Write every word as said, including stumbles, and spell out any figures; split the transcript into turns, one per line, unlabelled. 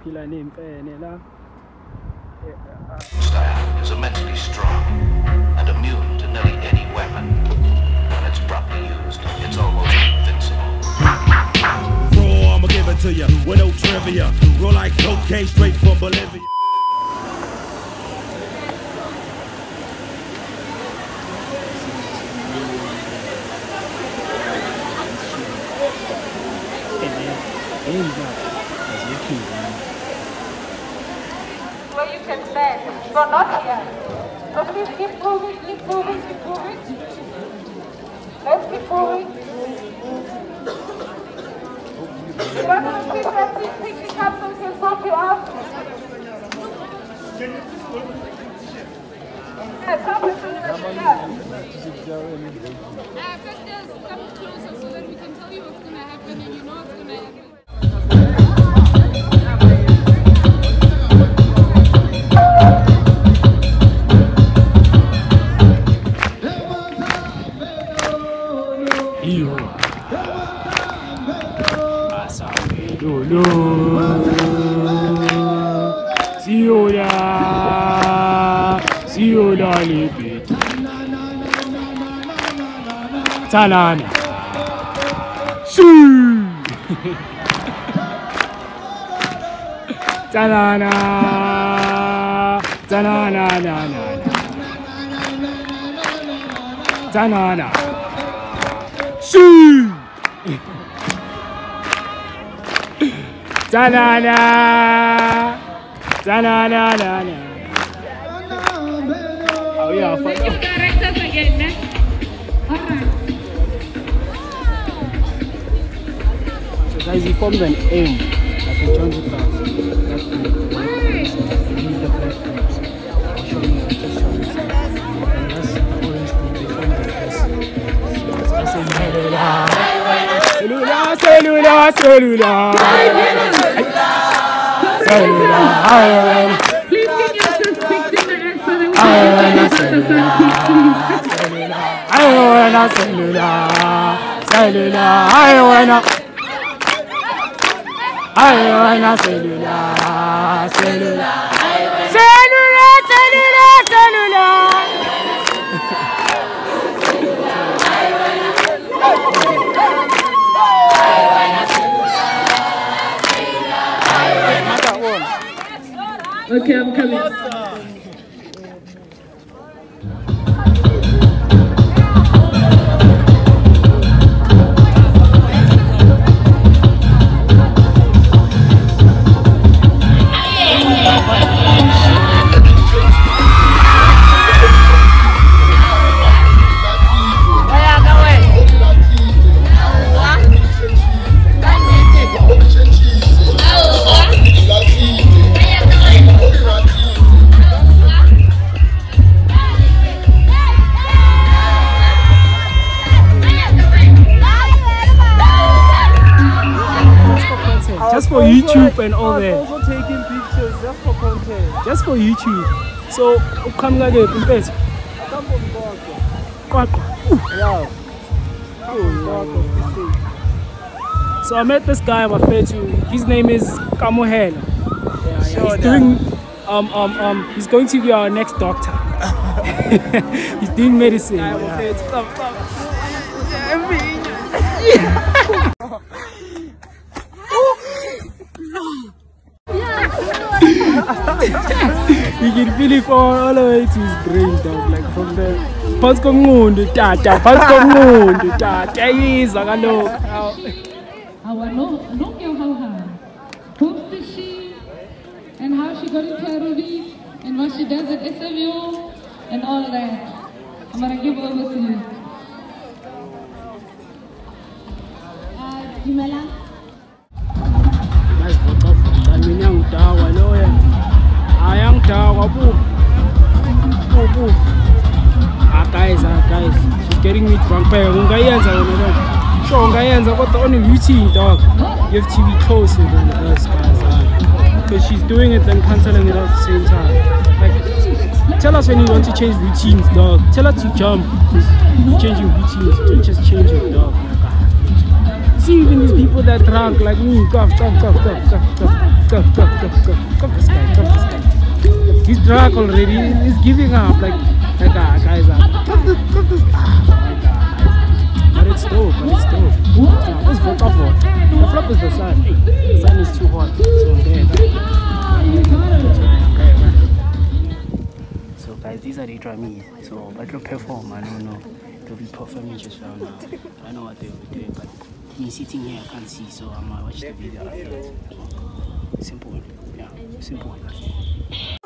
Style is immensely strong and immune to nearly any weapon. When it's properly used, it's almost invincible.
Raw, I'ma give it to you with no trivia. Roll like cocaine straight from Bolivia.
Where you can stand, but not here. So please keep moving, keep moving, keep moving. Let's keep moving. You don't have to keep that thing picking up so we can sort you out. Yeah, stop listening to the
First, just come closer so that we can tell you what's going to happen and you know what's going to happen.
Siola, Siola, Libit, Tanana, Shoo, Tanana, Tanana, Tanana, Shoo. Ta-na-na, ta-na-na-na-na. Oh yeah, fuck.
New characters again, eh? Alright.
So guys, he formed an aim like a jungle class. That's the lead the black groups. I'll show you, I'll just show you some. And that's the orange group, they formed like this. So I say cellular, cellular, cellular. Cellular,
Please can you just speak to the end so that we can get the sound, please.
I wanna cellular, cellular, I wanna, I wanna cellular, cellular, cellular, cellular, cellular.
Okay, I'm coming.
Just for YouTube and all that.
Also taking pictures just for content.
Just for YouTube. So, come like a compass.
Come from Boston.
Yeah. So I met this guy I'm afraid to. His name is Kamohela. Yeah, yeah. He's doing um um um he's going to be our next doctor. He's doing medicine. Yeah. You can feel it all the way to his brain, dog. Like from the Panskongundu, tata, Panskongundu, tata, yes, I know.
Our no, no girl how hard. Who is she? And how she got into Arubi? And what she does at S M U? And all that. I'm gonna give over to you. Uh, Jimela?
Yang tawa loya, ayang tawa bu, bu bu. Ah guys, ah guys, she's getting me drunk. But ungayenza wena, sure ungayenza, but the only routine, dog. You have to be closer than the rest, guys. Because she's doing it and canceling it at the same time. Like, tell us when you want to change routines, dog. Tell her to jump. Changing routines, don't just change it, dog. see even these people that drunk like me. Cough, cough, cough, cough, cough, cough, cough, cough, cough, cough, cough this guy, cough this guy. He's drunk already. He's giving up. Like, like ah, guys, ah, cough this, cough this. Ah, my God. But it's dope. But it's dope. Yeah, let's vote off for. The flop is the sun. The sun is too hot. So there. So guys, these are the drummies. So but to perform, I don't know. They'll be performing just right now. I don't know what they'll be doing, but me sitting here I can't see, so I'm gonna watch the video afterwards. Simple, yeah, simple.